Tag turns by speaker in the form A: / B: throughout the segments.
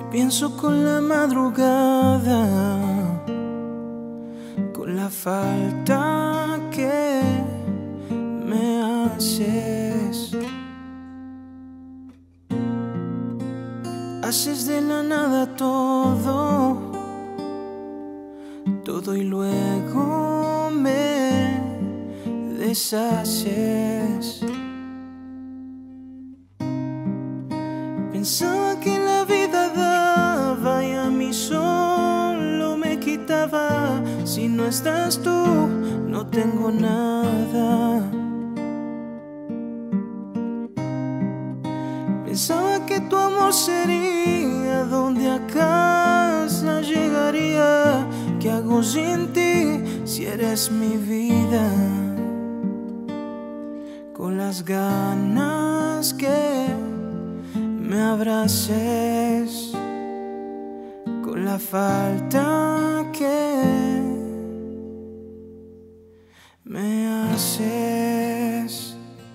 A: Pienso con la madrugada, con la falta que me haces. Haces de la nada todo, todo y luego me deshaces. Pensaba que la vida daba y a mí solo me quitaba. Si no estás tú, no tengo nada. Pensaba que tu amor sería donde a casa llegaría. ¿Qué hago sin ti si eres mi vida? Con las ganas que me abraces, con la falta que me haces.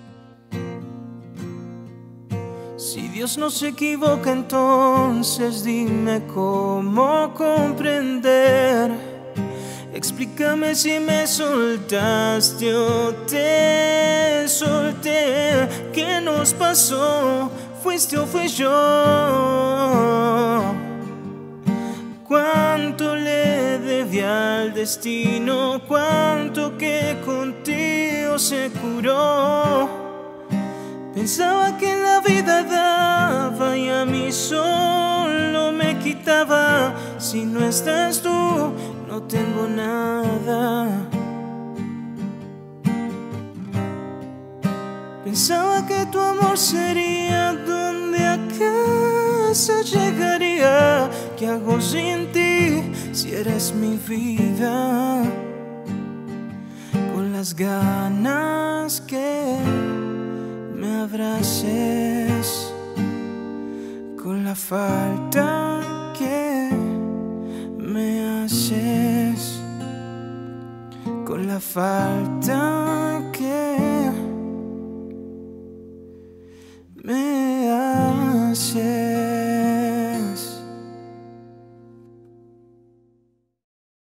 A: Si Dios no se equivoca, entonces dime cómo comprender. Explícame si me soltaste o te solté. ¿Qué nos pasó? ¿Fuiste o fui yo? ¿Cuánto le debí al destino? ¿Cuánto que contigo se curó? Pensaba que la vida daba y a mí solo me quitaba. Si no estás tú, no tengo nada. Pensaba que tu amor sería donde a casa llegaría. ¿Qué hago sin ti si eres mi vida? Con las ganas que me abraces, con la falta que me haces, con la falta que me haces.